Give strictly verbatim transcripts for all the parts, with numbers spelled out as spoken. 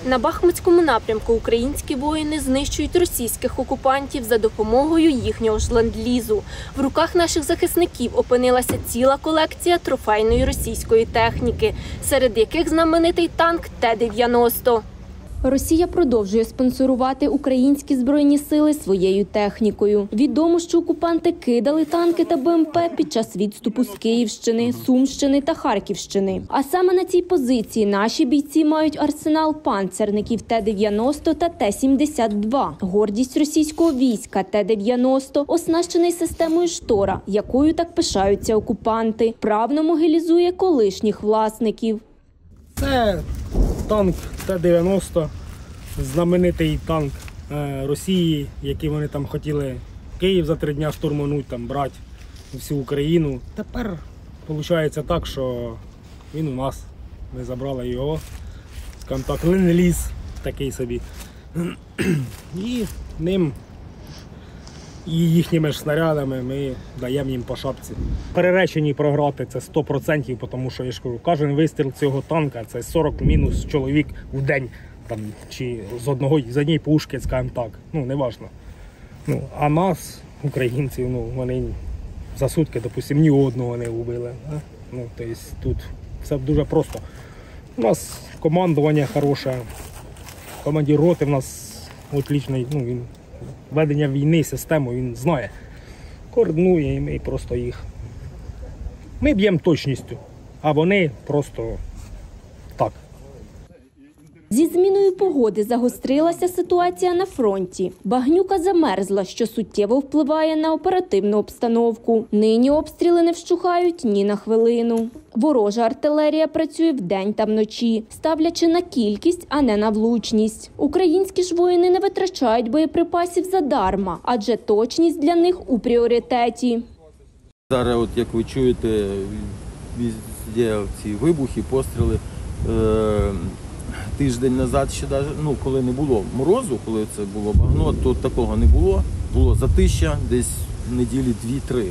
На Бахмутському напрямку українські воїни знищують російських окупантів за допомогою їхнього ж ленд-лізу. В руках наших захисників опинилася ціла колекція трофейної російської техніки, серед яких знаменитий танк Т дев'яносто. Росія продовжує спонсорувати українські збройні сили своєю технікою. Відомо, що окупанти кидали танки та Б М П під час відступу з Київщини, Сумщини та Харківщини. А саме на цій позиції наші бійці мають арсенал панцерників Т дев'яносто та Т сімдесят два. Гордість російського війська Т дев'яносто оснащений системою «Штора», якою так пишаються окупанти. Правно могилізує колишніх власників. Це танк Т дев'яносто, знаменитий танк Росії, який вони там хотіли Київ за три дня штурмануть, там брати всю Україну. Тепер виходить так, що він у нас, ми забрали його, скажімо так, ленд-ліз такий собі. І ним і їхніми ж снарядами ми даємо їм по шапці. Переречені програти це сто відсотків, тому що, я ж кажу, кожен вистріл цього танка – це сорок мінус чоловік в день, там, чи з, одного, з однієї пушки, скажімо так, ну, не важливо. Ну, а нас, українців, ну, вони за сутки, допустимо, ні одного не вбили. Да? Ну, тобто, тут все дуже просто. У нас командування хороше, командир роти в нас отличний, ну, він ведення війни, систему він знає, координує, і ми просто їх, ми б'ємо точністю, а вони просто так. Зі зміною погоди загострилася ситуація на фронті. Багнюка замерзла, що суттєво впливає на оперативну обстановку. Нині обстріли не вщухають ні на хвилину. Ворожа артилерія працює вдень та вночі, ставлячи на кількість, а не на влучність. Українські ж воїни не витрачають боєприпасів задарма, адже точність для них у пріоритеті. Зараз, от, як ви чуєте, везде ці вибухи, постріли. Е Тиждень назад, ще навіть, ну, коли не було морозу, коли це було багно, то такого не було. Було затища, десь неділі дві-три. Е,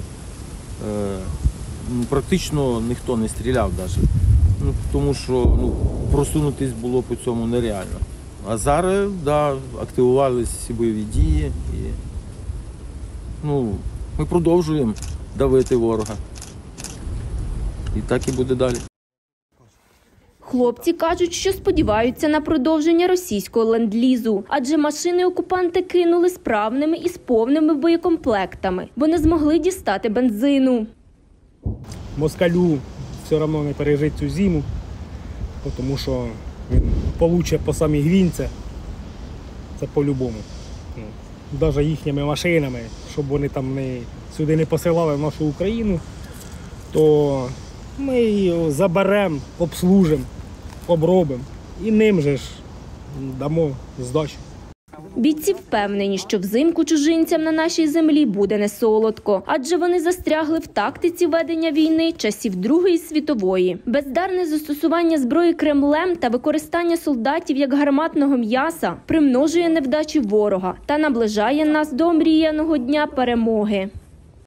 практично ніхто не стріляв навіть, ну, тому що ну, просунутись було по цьому нереально. А зараз, да, активувалися всі бойові дії і ну, ми продовжуємо давити ворога. І так і буде далі. Хлопці кажуть, що сподіваються на продовження російського ленд-лізу, адже машини окупанти кинули справними і з повними боєкомплектами, бо не змогли дістати бензину. Москалю все одно не пережити цю зиму, тому що він получить по самій гвинці, це по-любому. Навіть їхніми машинами, щоб вони там не, сюди не посилали в нашу Україну, то ми його заберемо, обслужимо, обробимо і ним же ж дамо здачу. Бійці впевнені, що взимку чужинцям на нашій землі буде не солодко, адже вони застрягли в тактиці ведення війни часів Другої світової. Бездарне застосування зброї Кремлем та використання солдатів як гарматного м'яса примножує невдачі ворога та наближає нас до омріяного дня перемоги.